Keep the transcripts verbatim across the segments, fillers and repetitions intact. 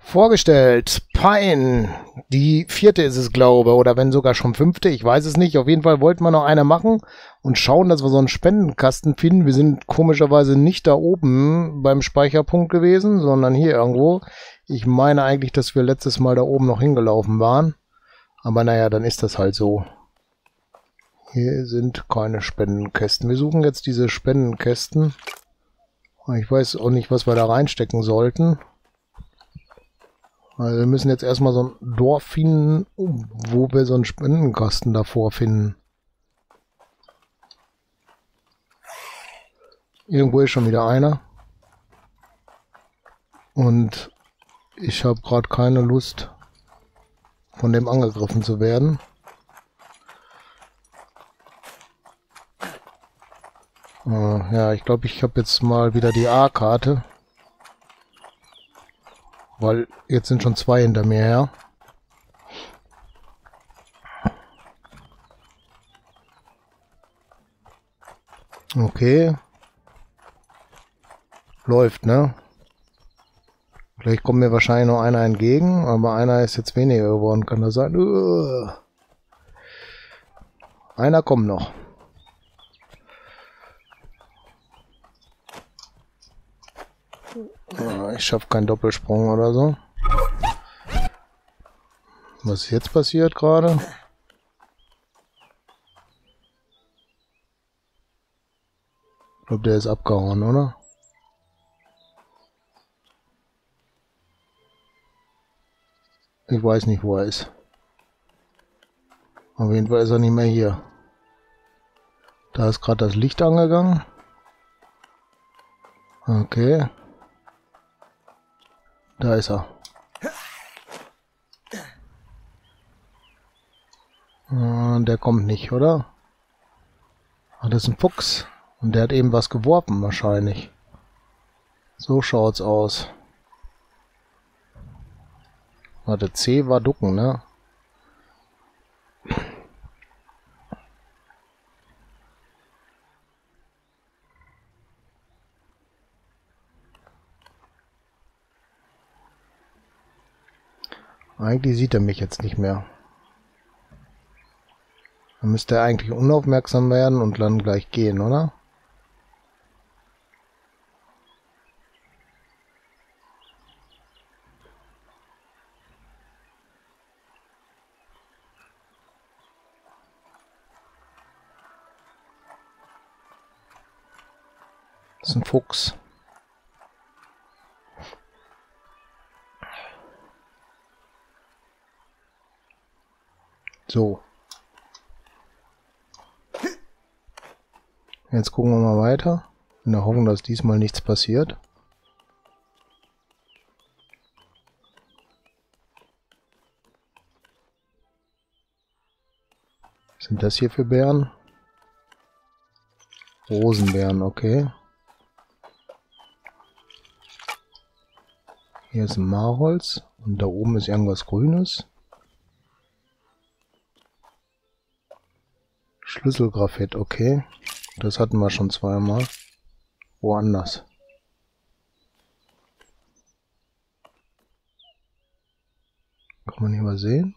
Vorgestellt, Pine, die vierte ist es, glaube, oder wenn sogar schon fünfte, ich weiß es nicht. Auf jeden Fall wollten wir noch eine machen und schauen, dass wir so einen Spendenkasten finden. Wir sind komischerweise nicht da oben beim Speicherpunkt gewesen, sondern hier irgendwo. Ich meine eigentlich, dass wir letztes Mal da oben noch hingelaufen waren. Aber naja, dann ist das halt so. Hier sind keine Spendenkästen. Wir suchen jetzt diese Spendenkästen. Ich weiß auch nicht, was wir da reinstecken sollten. Also wir müssen jetzt erstmal so ein Dorf finden, wo wir so einen Spendenkasten davor finden. Irgendwo ist schon wieder einer. Und ich habe gerade keine Lust, von dem angegriffen zu werden. Äh, ja, ich glaube, ich habe jetzt mal wieder die A-Karte. Weil jetzt sind schon zwei hinter mir her. Okay. Läuft, ne? Vielleicht kommt mir wahrscheinlich noch einer entgegen, aber einer ist jetzt weniger geworden, kann das sein? Uah. Einer kommt noch. Ich schaffe keinen Doppelsprung oder so. Was ist jetzt passiert gerade? Ich glaube, der ist abgehauen, oder? Ich weiß nicht, wo er ist. Auf jeden Fall ist er nicht mehr hier. Da ist gerade das Licht angegangen. Okay. Da ist er. Und der kommt nicht, oder? Ah, das ist ein Fuchs. Und der hat eben was geworfen, wahrscheinlich. So schaut's aus. Warte, C war ducken, ne? Eigentlich sieht er mich jetzt nicht mehr. Dann müsste er eigentlich unaufmerksam werden und dann gleich gehen, oder? Das ist ein Fuchs. So. Jetzt gucken wir mal weiter. In der Hoffnung, dass diesmal nichts passiert. Was sind das hier für Beeren? Rosenbeeren, okay. Hier ist ein Mahlholz und da oben ist irgendwas Grünes. Schlüsselgraphit, okay. Das hatten wir schon zweimal. Woanders. Kann man hier mal sehen.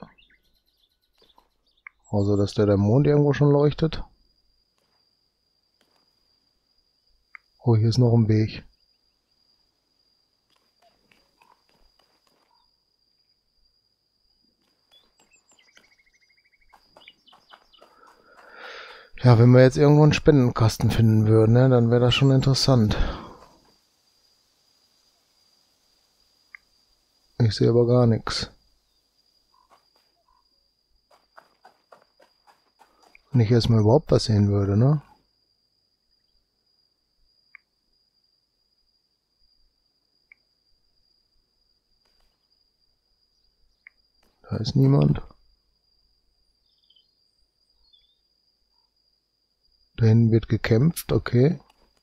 Außer, dass der, der Mond irgendwo schon leuchtet. Oh, hier ist noch ein Weg. Ja, wenn wir jetzt irgendwo einen Spendenkasten finden würden, ne, dann wäre das schon interessant. Ich sehe aber gar nichts. Wenn ich erstmal überhaupt was sehen würde, ne? Da ist niemand. Da hinten wird gekämpft, okay.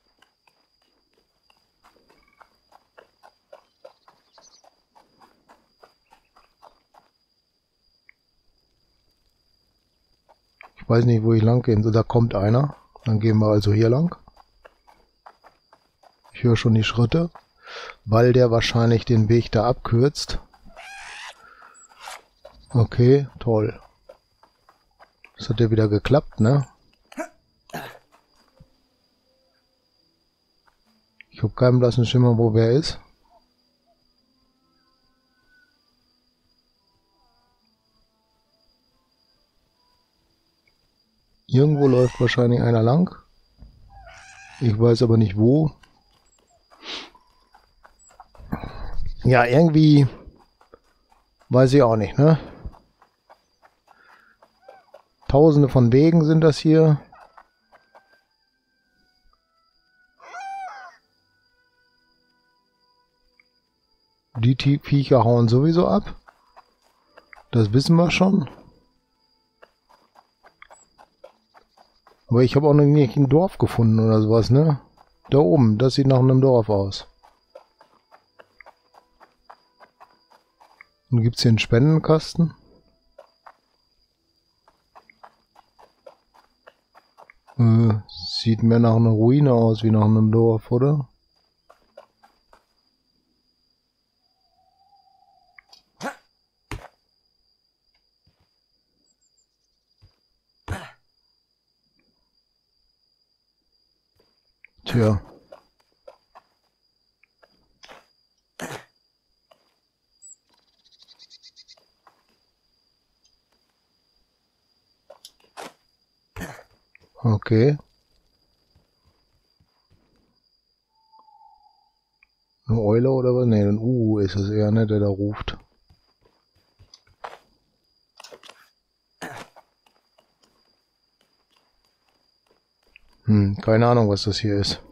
Ich weiß nicht, wo ich lang gehen soll. Da kommt einer. Dann gehen wir also hier lang. Ich höre schon die Schritte, weil der wahrscheinlich den Weg da abkürzt. Okay, toll. Das hat ja wieder geklappt, ne? Ich habe keinen blassen Schimmer, wo wer ist. Irgendwo läuft wahrscheinlich einer lang. Ich weiß aber nicht wo. Ja, irgendwie weiß ich auch nicht, ne? Tausende von Wegen sind das hier. Die Viecher hauen sowieso ab. Das wissen wir schon. Aber ich habe auch noch nicht ein Dorf gefunden oder sowas, ne? Da oben, das sieht nach einem Dorf aus. Und gibt es hier einen Spendenkasten? Äh, sieht mehr nach einer Ruine aus wie nach einem Dorf, oder? Tja. Okay. Eine Eule oder was? Ne, ein Uhu ist es eher, ne, der da ruft. Hm, keine Ahnung, was das hier ist.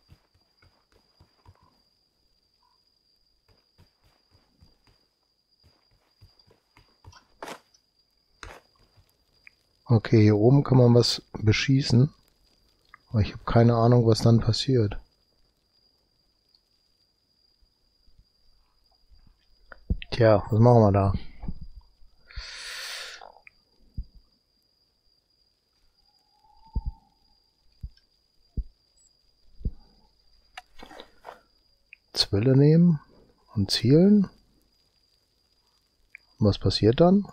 Okay, hier oben kann man was beschießen. Aber ich habe keine Ahnung, was dann passiert. Tja, was machen wir da? Zwille nehmen und zielen. Was passiert dann?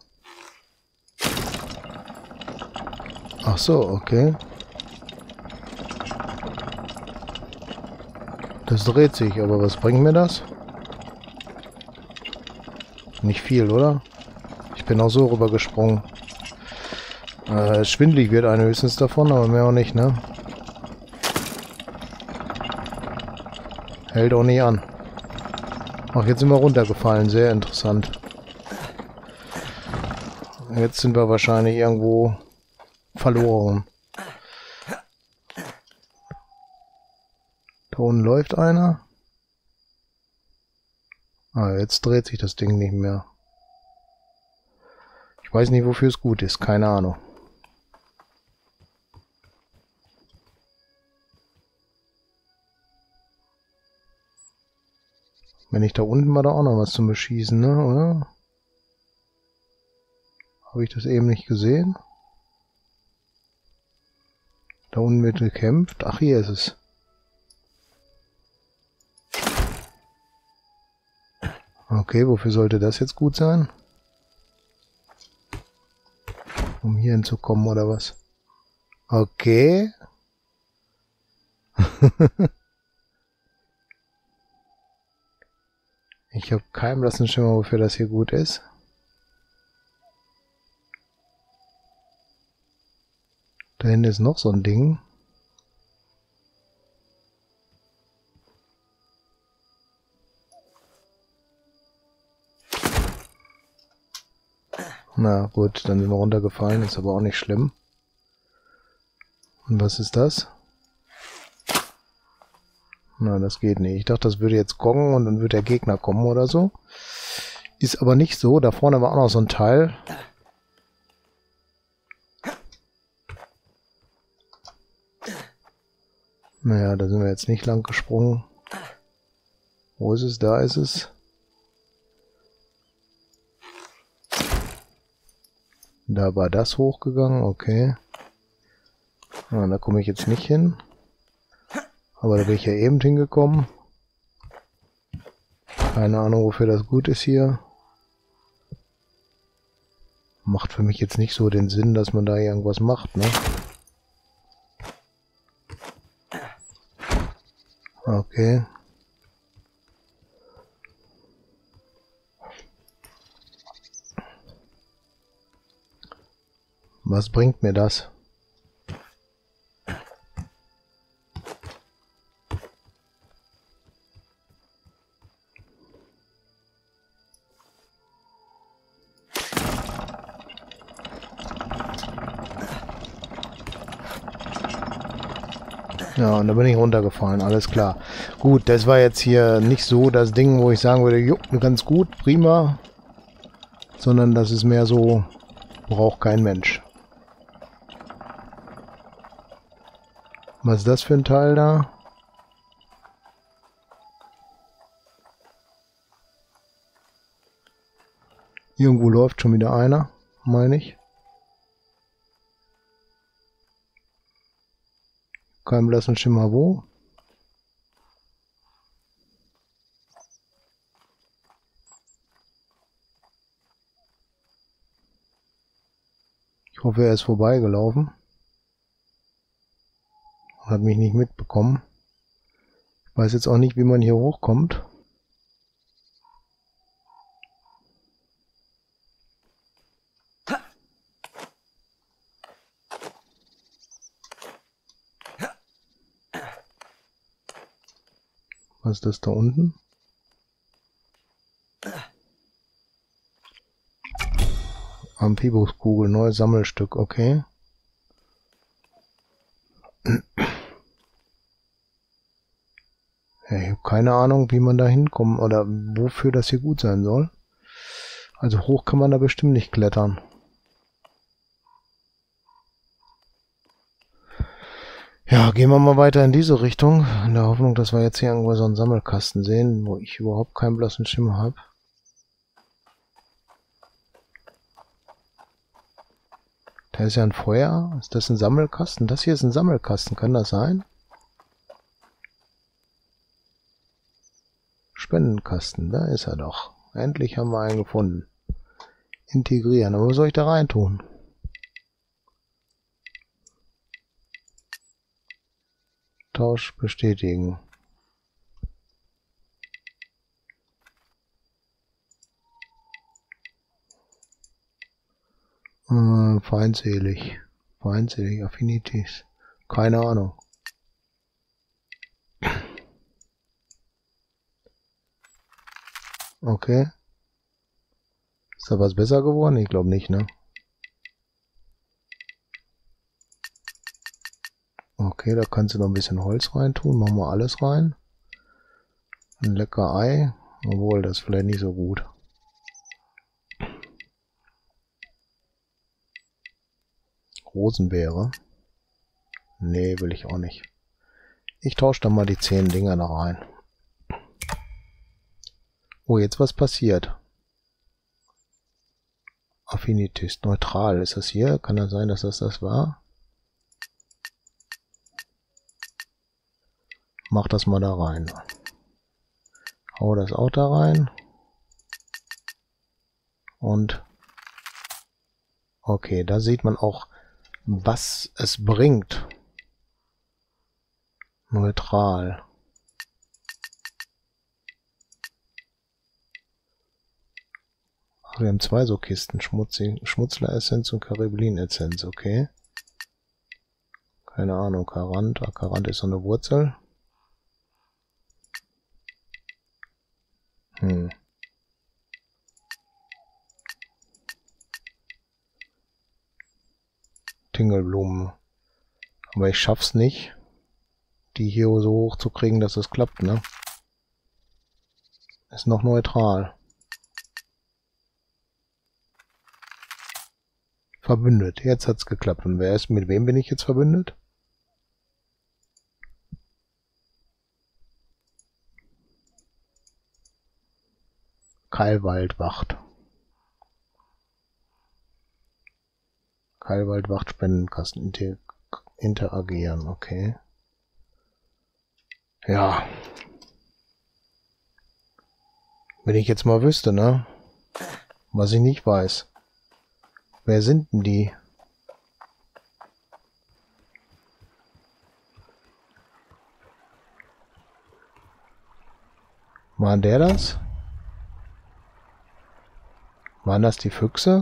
Ach so, okay. Das dreht sich, aber was bringt mir das? Nicht viel, oder? Ich bin auch so rübergesprungen. Äh, schwindelig wird einer höchstens davon, aber mehr auch nicht, ne? Hält auch nicht an. Ach, jetzt sind wir runtergefallen. Sehr interessant. Jetzt sind wir wahrscheinlich irgendwo verloren. Da unten läuft einer. Ah, jetzt dreht sich das Ding nicht mehr. Ich weiß nicht, wofür es gut ist. Keine Ahnung. Wenn ich da unten war, da auch noch was zum Beschießen, ne, oder? Habe ich das eben nicht gesehen? Da unten wird gekämpft. Ach, hier ist es. Okay, wofür sollte das jetzt gut sein? Um hier hinzukommen, oder was? Okay. Ich habe keinen blassen Schimmer, wofür das hier gut ist. Da hinten ist noch so ein Ding. Na gut, dann sind wir runtergefallen, ist aber auch nicht schlimm. Und was ist das? Na, das geht nicht. Ich dachte, das würde jetzt gongen und dann würde der Gegner kommen oder so. Ist aber nicht so. Da vorne war auch noch so ein Teil. Naja, da sind wir jetzt nicht lang gesprungen. Wo ist es? Da ist es. Da war das hochgegangen, okay. Ah, da komme ich jetzt nicht hin. Aber da bin ich ja eben hingekommen. Keine Ahnung, wofür das gut ist hier. Macht für mich jetzt nicht so den Sinn, dass man da irgendwas macht, ne? Okay. Was bringt mir das? Ja, und da bin ich runtergefallen, alles klar. Gut, das war jetzt hier nicht so das Ding, wo ich sagen würde, jo, ganz gut, prima. Sondern das ist mehr so, braucht kein Mensch. Was ist das für ein Teil da? Irgendwo läuft schon wieder einer, meine ich. Kein blassen Schimmer wo. Ich hoffe, er ist vorbeigelaufen. Hat mich nicht mitbekommen. Ich weiß jetzt auch nicht, wie man hier hochkommt. Was ist das da unten? Amphibiuskugel, neues Sammelstück, okay. Ja, ich habe keine Ahnung, wie man da hinkommt oder wofür das hier gut sein soll. Also hoch kann man da bestimmt nicht klettern. Ja, gehen wir mal weiter in diese Richtung, in der Hoffnung, dass wir jetzt hier irgendwo so einen Sammelkasten sehen, wo ich überhaupt keinen blassen Schimmer habe. Da ist ja ein Feuer. Ist das ein Sammelkasten? Das hier ist ein Sammelkasten, kann das sein? Spendenkasten, da ist er doch. Endlich haben wir einen gefunden. Integrieren, aber was soll ich da rein tun? Tausch bestätigen. Äh, feindselig. Feindselig, Affinities. Keine Ahnung. Okay. Ist da was besser geworden? Ich glaube nicht, ne? Okay, da kannst du noch ein bisschen Holz rein tun. Machen wir alles rein. Ein lecker Ei. Obwohl, das ist vielleicht nicht so gut. Rosenbeere. Nee, will ich auch nicht. Ich tausche dann mal die zehn Dinger da rein. Oh, jetzt was passiert. Affinities, neutral. Ist das hier? Kann das sein, dass das das war? Mach das mal da rein. Hau das auch da rein. Und okay, da sieht man auch, was es bringt. Neutral. Ach, wir haben zwei so Kisten. Schmutzler-Essenz und Karibelin-Essenz, okay. Keine Ahnung, Karant. Ah, Karant ist so eine Wurzel. Hm. Tingelblumen. Aber ich schaff's nicht, die hier so hoch zu kriegen, dass es klappt, ne? Ist noch neutral. Verbündet. Jetzt hat's geklappt. Und wer ist, mit wem bin ich jetzt verbündet? Keilwaldwacht. Keilwaldwacht, Spendenkasten, inter interagieren, okay. Ja. Wenn ich jetzt mal wüsste, ne? Was ich nicht weiß. Wer sind denn die? War der das? Waren das die Füchse?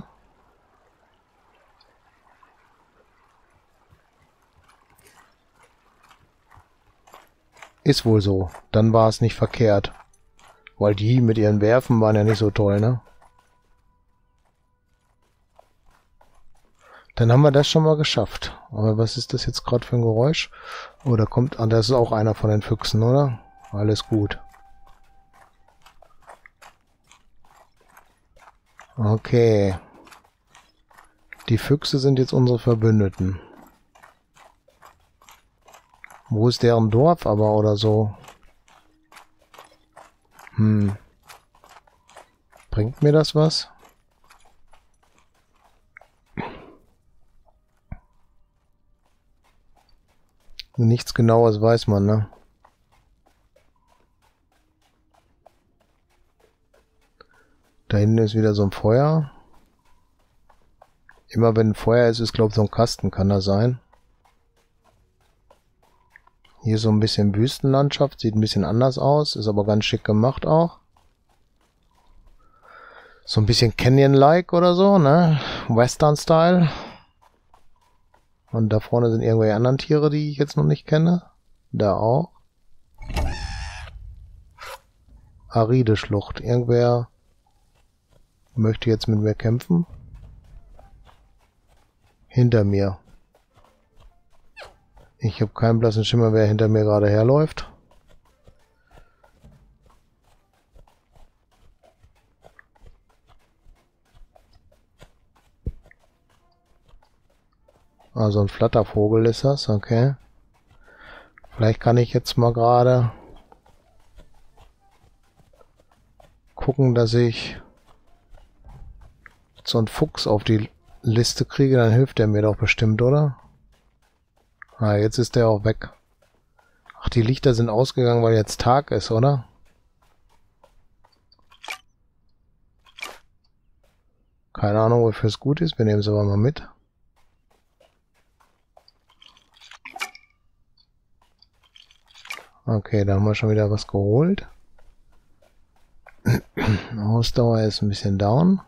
Ist wohl so. Dann war es nicht verkehrt. Weil die mit ihren Werfen waren ja nicht so toll, ne? Dann haben wir das schon mal geschafft. Aber was ist das jetzt gerade für ein Geräusch? Oh, da kommt... Ah, das ist auch einer von den Füchsen, oder? Alles gut. Okay. Die Füchse sind jetzt unsere Verbündeten. Wo ist deren Dorf aber oder so? Hm. Bringt mir das was? Nichts Genaues weiß man, ne? Da hinten ist wieder so ein Feuer. Immer wenn ein Feuer ist, ist glaube ich so ein Kasten, kann das sein? Hier so ein bisschen Wüstenlandschaft, sieht ein bisschen anders aus, ist aber ganz schick gemacht auch. So ein bisschen Canyon-like oder so, ne? Western-Style. Und da vorne sind irgendwelche anderen Tiere, die ich jetzt noch nicht kenne. Da auch. Aride Schlucht. Irgendwer möchte jetzt mit mir kämpfen. Hinter mir. Ich habe keinen blassen Schimmer, wer hinter mir gerade herläuft. Also ein Flattervogel ist das, okay. Vielleicht kann ich jetzt mal gerade gucken, dass ich so einen Fuchs auf die Liste kriege, dann hilft er mir doch bestimmt, oder? Ah, jetzt ist der auch weg. Ach, die Lichter sind ausgegangen, weil jetzt Tag ist, oder? Keine Ahnung, wofür es gut ist. Wir nehmen es aber mal mit. Okay, da haben wir schon wieder was geholt. Ausdauer ist ein bisschen down.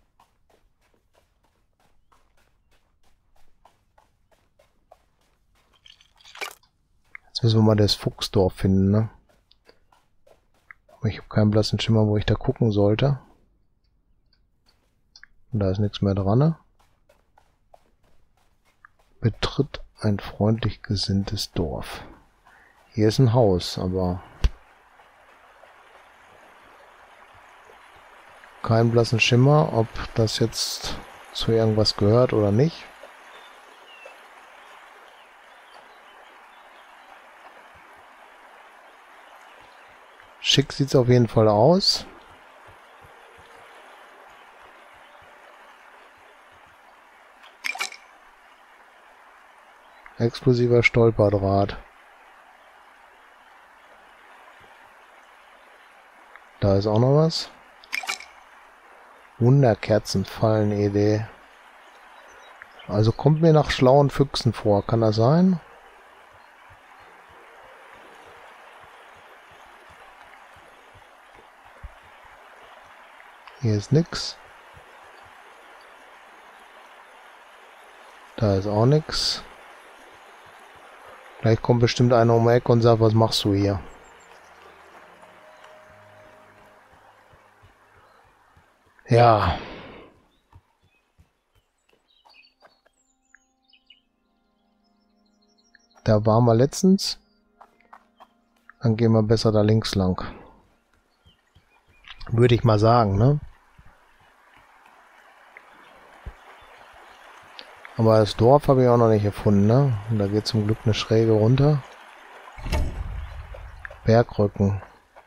Jetzt müssen wir mal das Fuchsdorf finden, ne? Aber ich habe keinen blassen Schimmer, wo ich da gucken sollte. Und da ist nichts mehr dran, ne? Betritt ein freundlich gesinntes Dorf. Hier ist ein Haus, aber keinen blassen Schimmer, ob das jetzt zu irgendwas gehört oder nicht. Schick sieht es auf jeden Fall aus. Explosiver Stolperdraht. Da ist auch noch was. Wunderkerzenfallen-Idee. Also kommt mir nach schlauen Füchsen vor. Kann das sein? Hier ist nix. Da ist auch nix. Gleich kommt bestimmt einer um die Ecke und sagt, was machst du hier? Ja. Da waren wir letztens. Dann gehen wir besser da links lang. Würde ich mal sagen, ne? Aber das Dorf habe ich auch noch nicht gefunden, ne? Und da geht zum Glück eine Schräge runter. Bergrücken.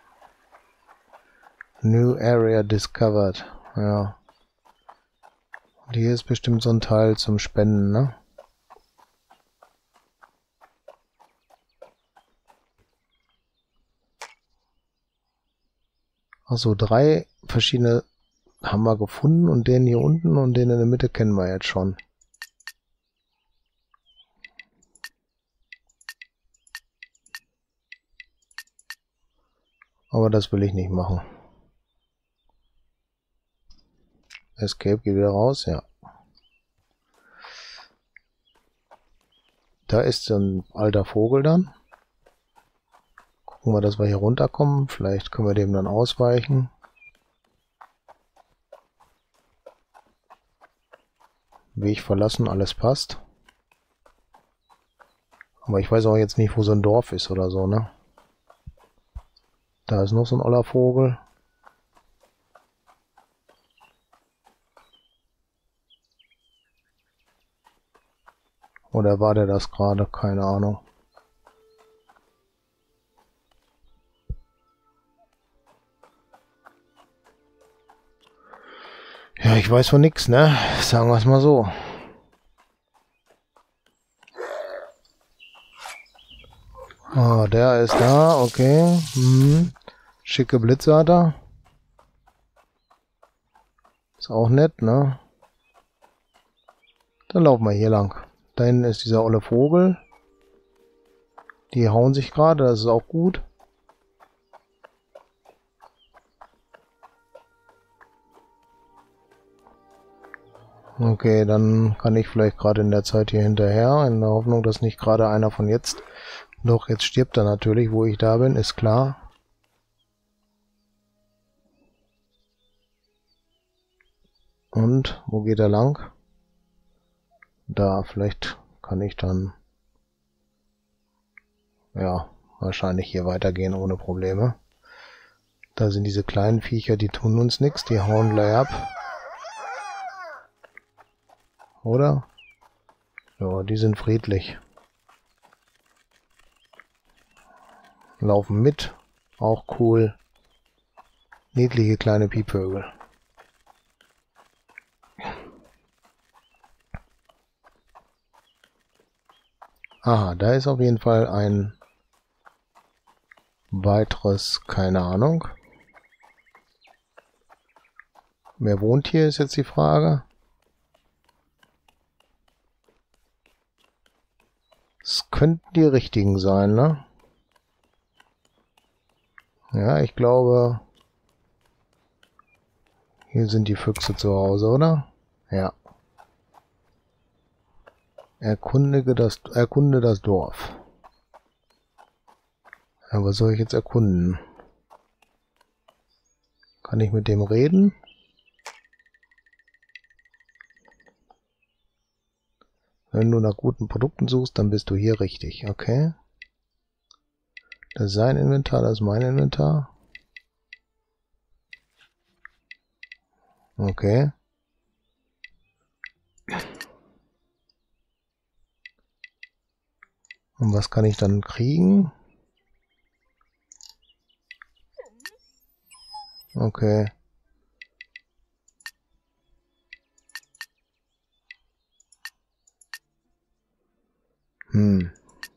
New Area discovered. Ja. Und hier ist bestimmt so ein Teil zum Spenden, ne? Also drei verschiedene haben wir gefunden und den hier unten und den in der Mitte kennen wir jetzt schon. Aber das will ich nicht machen. Escape, geht wieder raus, ja. Da ist so ein alter Vogel dann. Gucken wir, dass wir hier runterkommen. Vielleicht können wir dem dann ausweichen. Weg verlassen, alles passt. Aber ich weiß auch jetzt nicht, wo so ein Dorf ist oder so, ne? Da ist noch so ein oller Vogel. Oder war der das gerade? Keine Ahnung. Ja, ich weiß von nix, ne? Sagen wir es mal so. Ah, der ist da, okay. Hm. Schicke Blitze hat er. Ist auch nett, ne? Dann laufen wir hier lang. Da hinten ist dieser olle Vogel. Die hauen sich gerade, das ist auch gut. Okay, dann kann ich vielleicht gerade in der Zeit hier hinterher, in der Hoffnung, dass nicht gerade einer von jetzt... Doch, jetzt stirbt er natürlich, wo ich da bin, ist klar. Und, wo geht er lang? Da, vielleicht kann ich dann... Ja, wahrscheinlich hier weitergehen ohne Probleme. Da sind diese kleinen Viecher, die tun uns nichts, die hauen gleich ab. Oder? Ja, die sind friedlich. Laufen mit. Auch cool. Niedliche kleine Piepvögel. Aha, da ist auf jeden Fall ein weiteres, keine Ahnung. Wer wohnt hier, ist jetzt die Frage. Es könnten die richtigen sein, ne? Ja, ich glaube, hier sind die Füchse zu Hause, oder? Ja. Erkundige das, erkunde das Dorf. Ja, was soll ich jetzt erkunden? Kann ich mit dem reden? Wenn du nach guten Produkten suchst, dann bist du hier richtig, okay? Das ist sein Inventar, das ist mein Inventar. Okay. Und was kann ich dann kriegen? Okay. Hm.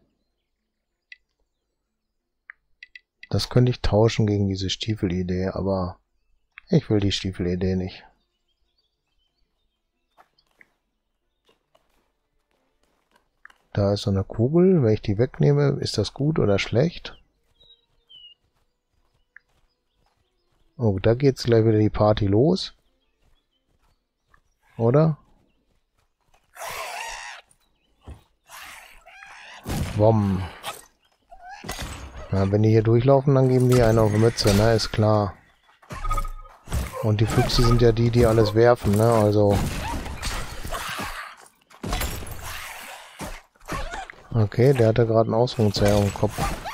Das könnte ich tauschen gegen diese Stiefelidee, aber ich will die Stiefelidee nicht. Da ist so eine Kugel. Wenn ich die wegnehme, ist das gut oder schlecht? Oh, da geht's gleich wieder die Party los. Oder? Wom. Ja, wenn die hier durchlaufen, dann geben die einen auf die Mütze, ne? Ist klar. Und die Füchse sind ja die, die alles werfen, ne? Also... Okay, der hatte gerade einen Ausrufungszeichen im Kopf.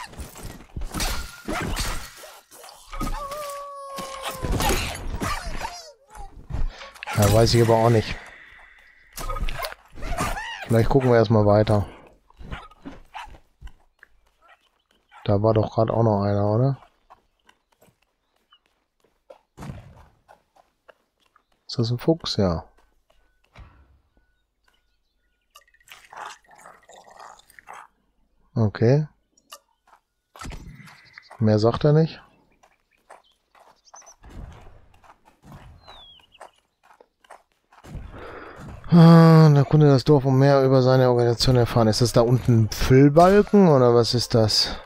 Ja, weiß ich aber auch nicht. Vielleicht gucken wir erstmal weiter. Da war doch gerade auch noch einer, oder? Ist das ein Fuchs? Ja. Okay. Mehr sagt er nicht. Ah, der Kunde das Dorf, um mehr über seine Organisation erfahren. Ist das da unten ein Füllbalken oder was ist das?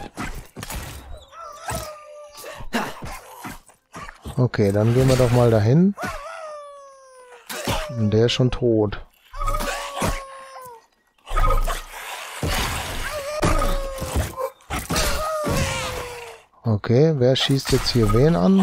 Okay, dann gehen wir doch mal dahin. Und der ist schon tot. Okay, wer schießt jetzt hier wen an?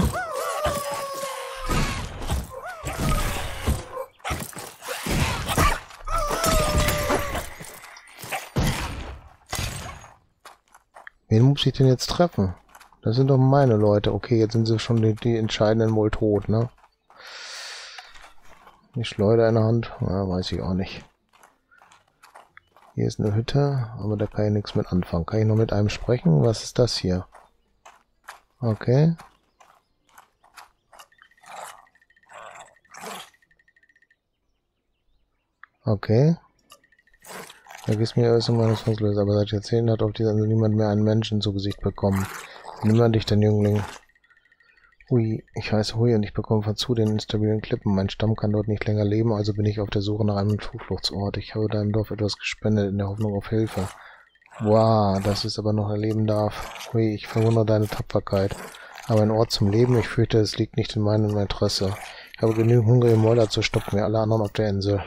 Wen muss ich denn jetzt treffen? Das sind doch meine Leute. Okay, jetzt sind sie schon die, die Entscheidenden wohl tot, ne? Die Schleuder in der Hand? Ja, weiß ich auch nicht. Hier ist eine Hütte, aber da kann ich nichts mit anfangen. Kann ich noch mit einem sprechen? Was ist das hier? Okay. Okay. Vergiss mir alles um meines Fußlöser, aber seit Jahrzehnten hat auf dieser Insel niemand mehr einen Menschen zu Gesicht bekommen. Nimm an dich, dein Jüngling. Hui, ich heiße Hui und ich bekomme von zu den instabilen Klippen. Mein Stamm kann dort nicht länger leben, also bin ich auf der Suche nach einem Zufluchtsort. Ich habe deinem Dorf etwas gespendet, in der Hoffnung auf Hilfe. Wow, dass es aber noch erleben darf. Hui, ich verwundere deine Tapferkeit. Aber ein Ort zum Leben, ich fürchte, es liegt nicht in meinem Interesse. Ich habe genügend hungrige Mäuler zu stoppen wie alle anderen auf der Insel.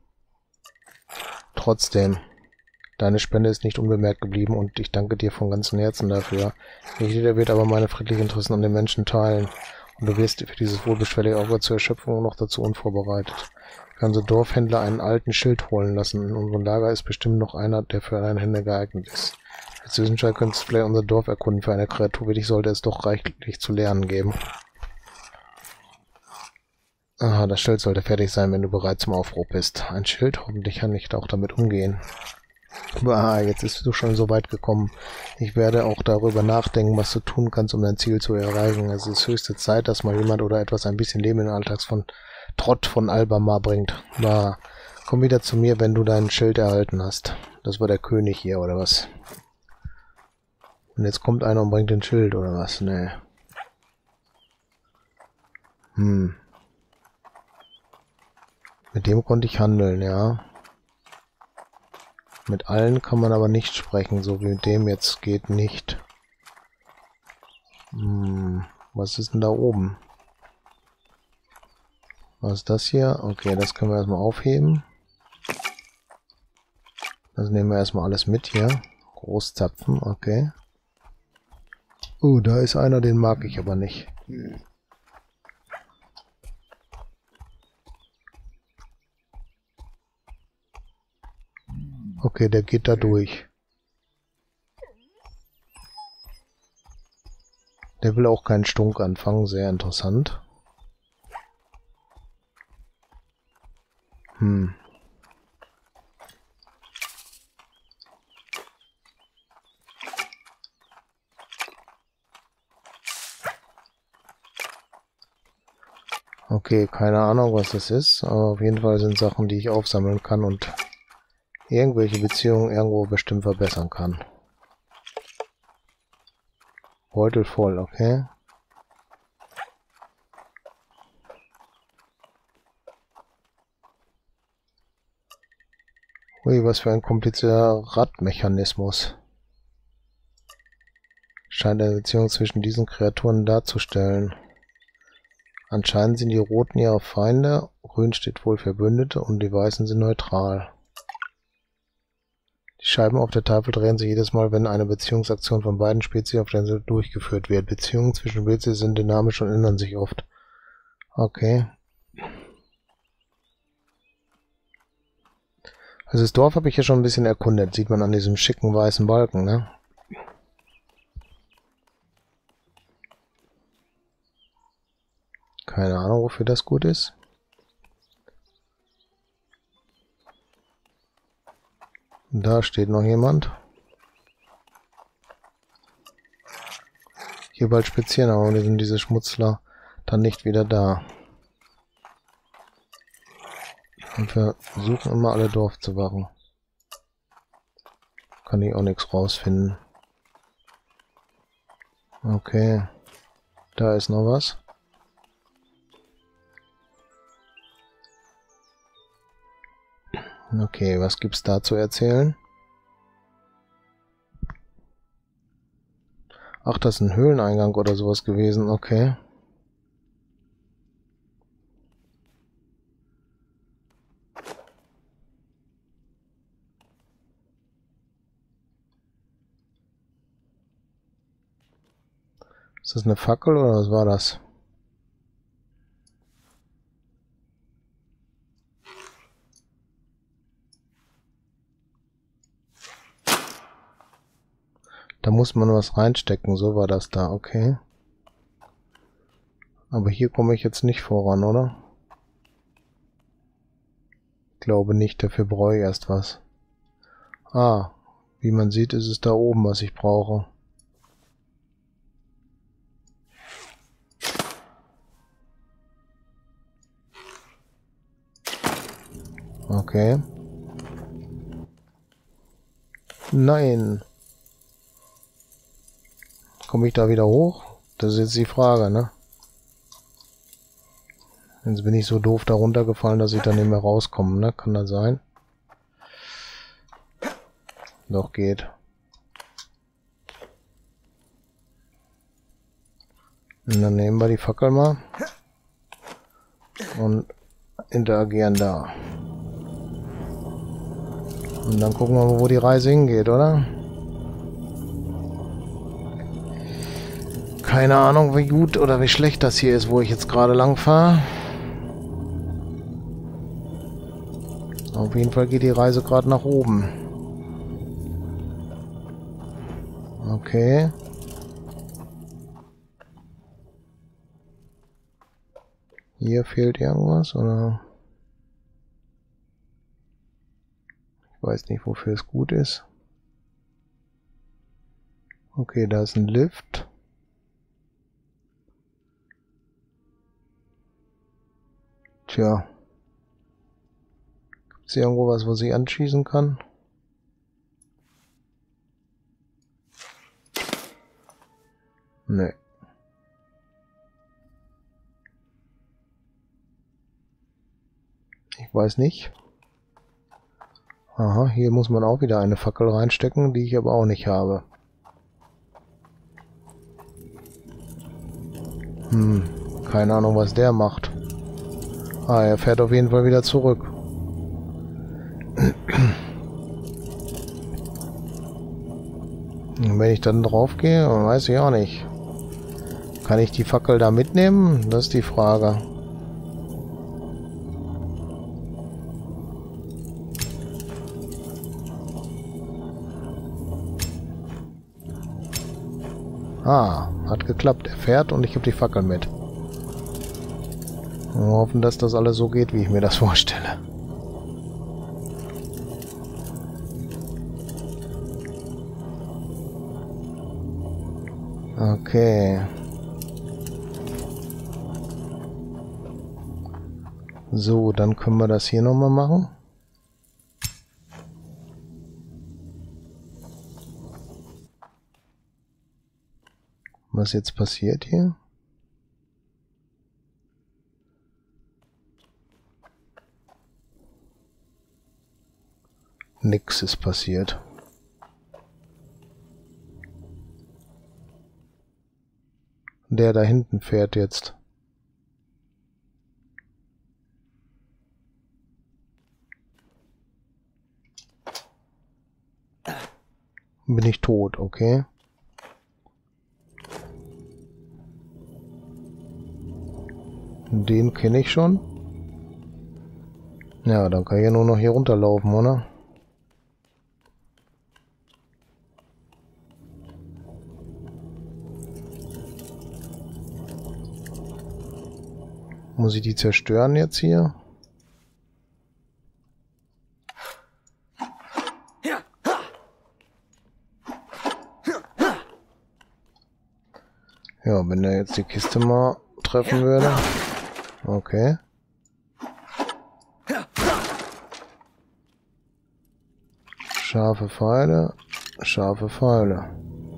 Trotzdem, deine Spende ist nicht unbemerkt geblieben und ich danke dir von ganzem Herzen dafür. Nicht jeder wird aber meine friedlichen Interessen an den Menschen teilen. Und du wirst für dieses wohlbeschwerliche Aufwand zur Erschöpfung noch dazu unvorbereitet. Ich kann so Dorfhändler einen alten Schild holen lassen. In unserem Lager ist bestimmt noch einer, der für deine Hände geeignet ist. Als Zwischenschritt könntest du vielleicht unser Dorf erkunden. Für eine Kreatur wie dich sollte es doch reichlich zu lernen geben. Aha, das Schild sollte fertig sein, wenn du bereit zum Aufbruch bist. Ein Schild, hoffentlich kann ich auch damit umgehen. Ah, jetzt bist du schon so weit gekommen. Ich werde auch darüber nachdenken, was du tun kannst, um dein Ziel zu erreichen. Es ist höchste Zeit, dass mal jemand oder etwas ein bisschen Leben in den Alltags von Trott von Albamar bringt. Na, komm wieder zu mir, wenn du dein Schild erhalten hast. Das war der König hier, oder was? Und jetzt kommt einer und bringt den Schild, oder was? Nee. Hm. Mit dem konnte ich handeln, ja. Mit allen kann man aber nicht sprechen, so wie mit dem jetzt geht nicht. Hm, was ist denn da oben? Was ist das hier? Okay, das können wir erstmal aufheben. Das nehmen wir erstmal alles mit hier. Großzapfen, okay. Oh, da ist einer, den mag ich aber nicht. Okay, der geht da durch. Der will auch keinen Stunk anfangen, sehr interessant. Hm. Okay, keine Ahnung, was das ist, aber auf jeden Fall sind Sachen, die ich aufsammeln kann und irgendwelche Beziehungen irgendwo bestimmt verbessern kann. Beutel voll, okay. Ui, was für ein komplizierter Radmechanismus. Scheint eine Beziehung zwischen diesen Kreaturen darzustellen. Anscheinend sind die Roten ihre Feinde, Grün steht wohl Verbündete und die Weißen sind neutral. Die Scheiben auf der Tafel drehen sich jedes Mal, wenn eine Beziehungsaktion von beiden Spezies auf der Insel durchgeführt wird. Beziehungen zwischen Spezies sind dynamisch und ändern sich oft. Okay. Also das Dorf habe ich ja schon ein bisschen erkundet. Sieht man an diesem schicken weißen Balken, ne? Keine Ahnung, wofür das gut ist. Da steht noch jemand. Hier bald spazieren, aber sind diese Schmutzler dann nicht wieder da. Und wir versuchen immer alle Dorf zu wachen. Kann ich auch nichts rausfinden. Okay. Da ist noch was. Okay, was gibt's da zu erzählen? Ach, das ist ein Höhleneingang oder sowas gewesen, okay. Ist das eine Fackel oder was war das? Da muss man was reinstecken, so war das da, okay. Aber hier komme ich jetzt nicht voran, oder? Ich glaube nicht, dafür brauche ich erst was. Ah, wie man sieht, ist es da oben, was ich brauche. Okay. Nein. Komme ich da wieder hoch? Das ist jetzt die Frage, ne? Jetzt bin ich so doof da runtergefallen, dass ich da nicht mehr rauskomme, ne? Kann das sein? Doch, geht. Und dann nehmen wir die Fackel mal. Und interagieren da. Und dann gucken wir mal, wo die Reise hingeht, oder? Keine Ahnung, wie gut oder wie schlecht das hier ist, wo ich jetzt gerade lang fahre. Auf jeden Fall geht die Reise gerade nach oben. Okay. Hier fehlt irgendwas, oder? Ich weiß nicht, wofür es gut ist. Okay, da ist ein Lift. Tja. Gibt es hier irgendwo was, was ich anschießen kann? Nee. Ich weiß nicht. Aha, hier muss man auch wieder eine Fackel reinstecken, die ich aber auch nicht habe. Hm, keine Ahnung, was der macht. Ah, er fährt auf jeden Fall wieder zurück. Und wenn ich dann drauf gehe, weiß ich auch nicht. Kann ich die Fackel da mitnehmen? Das ist die Frage. Ah, hat geklappt. Er fährt und ich habe die Fackel mit. Wir hoffen, dass das alles so geht, wie ich mir das vorstelle. Okay. So, dann können wir das hier nochmal machen. Was jetzt passiert hier? Nix ist passiert. Der da hinten fährt jetzt. Bin ich tot, okay. Den kenne ich schon. Ja, dann kann ich ja nur noch hier runterlaufen, oder? Muss ich die zerstören jetzt hier? Ja, wenn er jetzt die Kiste mal treffen würde. Okay. Scharfe Pfeile, scharfe Pfeile.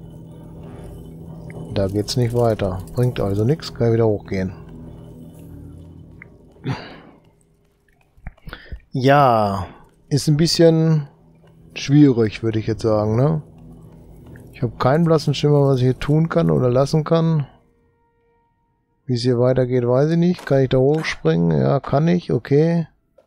Da geht's nicht weiter. Bringt also nichts, kann ich wieder hochgehen. Ja, ist ein bisschen schwierig, würde ich jetzt sagen, ne? Ich habe keinen blassen Schimmer, was ich hier tun kann oder lassen kann. Wie es hier weitergeht, weiß ich nicht. Kann ich da hochspringen? Ja, kann ich. Okay.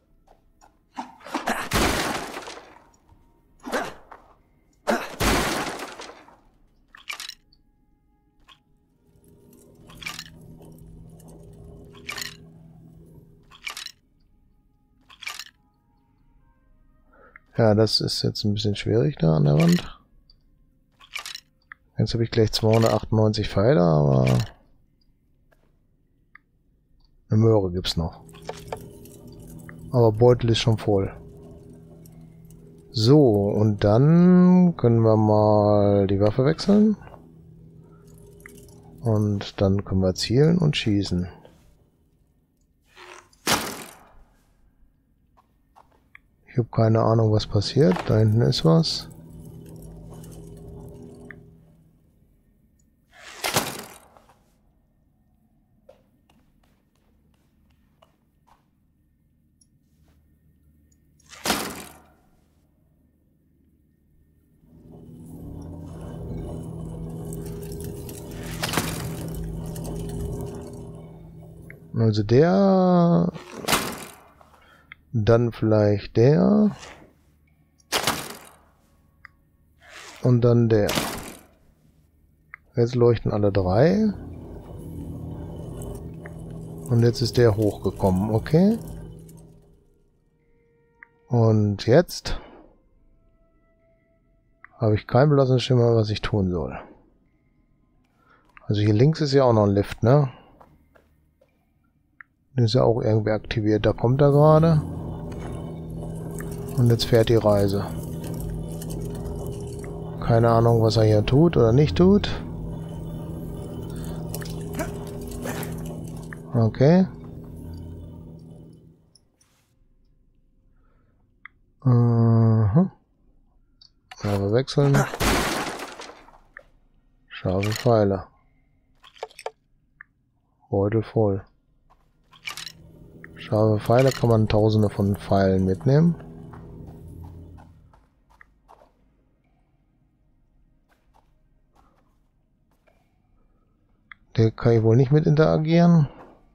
Ja, das ist jetzt ein bisschen schwierig da an der Wand. Jetzt habe ich gleich zweihundertachtundneunzig Pfeile, aber eine Möhre gibt's noch. Aber Beutel ist schon voll. So, und dann können wir mal die Waffe wechseln. Und dann können wir zielen und schießen. Ich habe keine Ahnung, was passiert. Da hinten ist was. Also der, dann vielleicht der und dann der. Jetzt leuchten alle drei. Und jetzt ist der hochgekommen, okay. Und jetzt habe ich keinen blassen Schimmer, was ich tun soll. Also hier links ist ja auch noch ein Lift, ne? Der ist ja auch irgendwie aktiviert. Da kommt er gerade. Und jetzt fährt die Reise. Keine Ahnung, was er hier tut oder nicht tut. Okay. Aha. Aber wechseln. Scharfe Pfeile. Beutel voll. Scharfe Pfeile kann man tausende von Pfeilen mitnehmen. Der kann ich wohl nicht mit interagieren.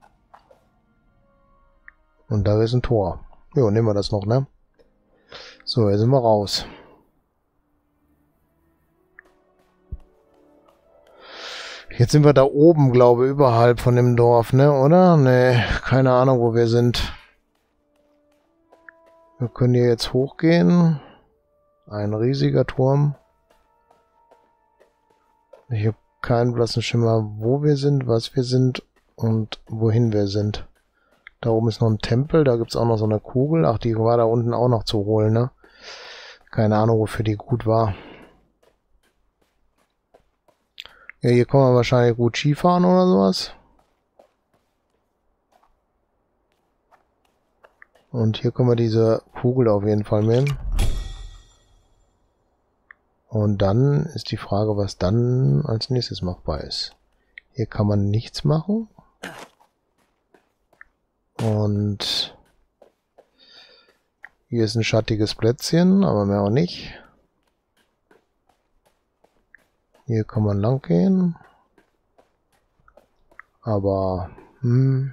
Und da ist ein Tor. Jo, nehmen wir das noch, ne? So, jetzt sind wir raus. Jetzt sind wir da oben, glaube ich, überhalb von dem Dorf, ne, oder? Ne, keine Ahnung, wo wir sind. Wir können hier jetzt hochgehen. Ein riesiger Turm. Ich habe keinen blassen Schimmer, wo wir sind, was wir sind und wohin wir sind. Da oben ist noch ein Tempel, da gibt es auch noch so eine Kugel. Ach, die war da unten auch noch zu holen, ne? Keine Ahnung, wofür die gut war. Ja, hier kann man wahrscheinlich gut Skifahren oder sowas. Und hier können wir diese Kugel auf jeden Fall nehmen. Und dann ist die Frage, was dann als nächstes machbar ist. Hier kann man nichts machen. Und hier ist ein schattiges Plätzchen, aber mehr auch nicht. Hier kann man lang gehen. Aber hm,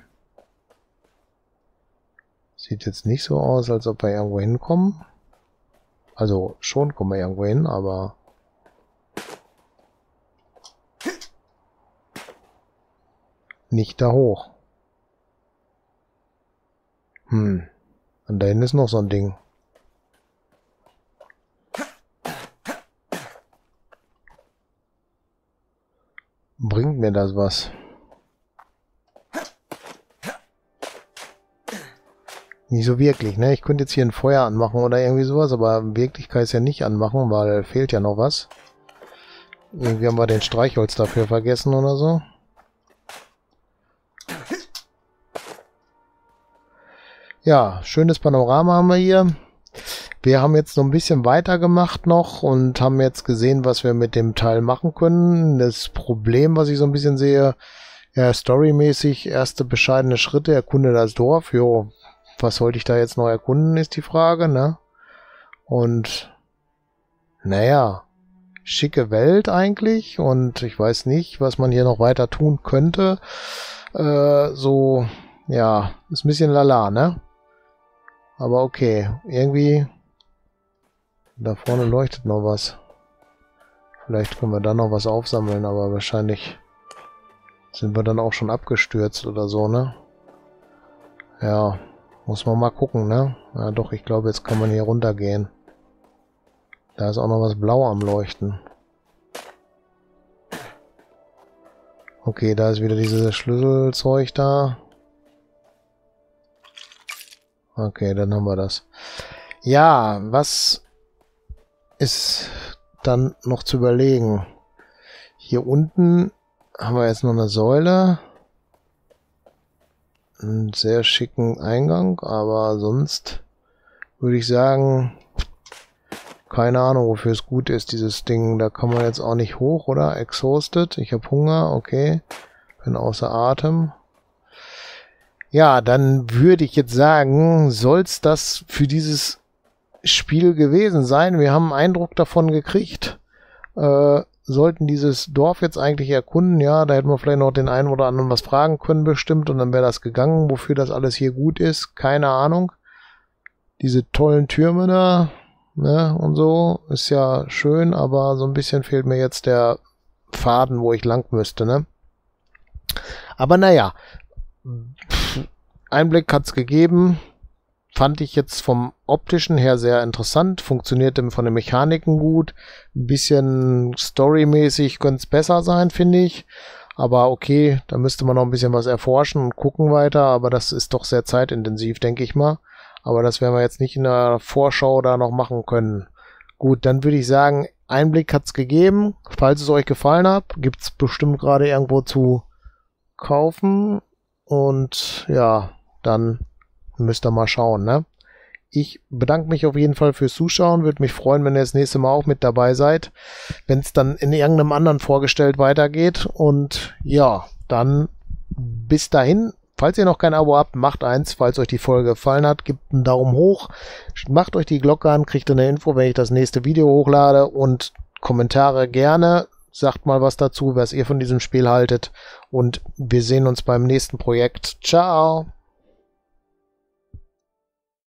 sieht jetzt nicht so aus, als ob wir irgendwo hinkommen. Also schon kommen wir irgendwo hin, aber nicht da hoch. Hm. Und da hinten ist noch so ein Ding. Bringt mir das was? Nicht so wirklich, ne? Ich könnte jetzt hier ein Feuer anmachen oder irgendwie sowas, aber wirklich kann ich es ja nicht anmachen, weil fehlt ja noch was. Irgendwie haben wir den Streichholz dafür vergessen oder so. Ja, schönes Panorama haben wir hier. Wir haben jetzt noch ein bisschen weiter gemacht noch und haben jetzt gesehen, was wir mit dem Teil machen können. Das Problem, was ich so ein bisschen sehe, ja, storymäßig, erste bescheidene Schritte, erkunde das Dorf. Jo, was sollte ich da jetzt noch erkunden, ist die Frage, ne? Und naja, schicke Welt eigentlich und ich weiß nicht, was man hier noch weiter tun könnte. Äh, so, ja, ist ein bisschen lala, ne? Aber okay, irgendwie da vorne leuchtet noch was. Vielleicht können wir da noch was aufsammeln, aber wahrscheinlich sind wir dann auch schon abgestürzt oder so, ne? Ja, muss man mal gucken, ne? Ja doch, ich glaube, jetzt kann man hier runtergehen. Da ist auch noch was blau am Leuchten. Okay, da ist wieder dieses Schlüsselzeug da. Okay, dann haben wir das. Ja, was ist dann noch zu überlegen? Hier unten haben wir jetzt noch eine Säule. Einen sehr schicken Eingang, aber sonst würde ich sagen, keine Ahnung, wofür es gut ist, dieses Ding. Da kann man jetzt auch nicht hoch, oder? Exhausted. Ich habe Hunger, okay. Bin außer Atem. Ja, dann würde ich jetzt sagen, soll's das für dieses Spiel gewesen sein. Wir haben einen Eindruck davon gekriegt. Äh, sollten dieses Dorf jetzt eigentlich erkunden. Ja, da hätten wir vielleicht noch den einen oder anderen was fragen können bestimmt und dann wäre das gegangen. Wofür das alles hier gut ist, keine Ahnung. Diese tollen Türme da, ne, und so, ist ja schön, aber so ein bisschen fehlt mir jetzt der Faden, wo ich lang müsste, ne. Aber naja, Einblick hat's gegeben. Fand ich jetzt vom optischen her sehr interessant, funktionierte von den Mechaniken gut, ein bisschen storymäßig könnte es besser sein, finde ich, aber okay, da müsste man noch ein bisschen was erforschen und gucken weiter, aber das ist doch sehr zeitintensiv, denke ich mal, aber das werden wir jetzt nicht in der Vorschau da noch machen können. Gut, dann würde ich sagen, Einblick hat's gegeben, falls es euch gefallen hat, gibt's bestimmt gerade irgendwo zu kaufen und ja, dann müsst ihr mal schauen, ne? Ich bedanke mich auf jeden Fall fürs Zuschauen. Würde mich freuen, wenn ihr das nächste Mal auch mit dabei seid. Wenn es dann in irgendeinem anderen vorgestellt weitergeht. Und ja, dann bis dahin. Falls ihr noch kein Abo habt, macht eins. Falls euch die Folge gefallen hat, gebt einen Daumen hoch. Macht euch die Glocke an, kriegt eine Info, wenn ich das nächste Video hochlade. Und Kommentare gerne. Sagt mal was dazu, was ihr von diesem Spiel haltet. Und wir sehen uns beim nächsten Projekt. Ciao!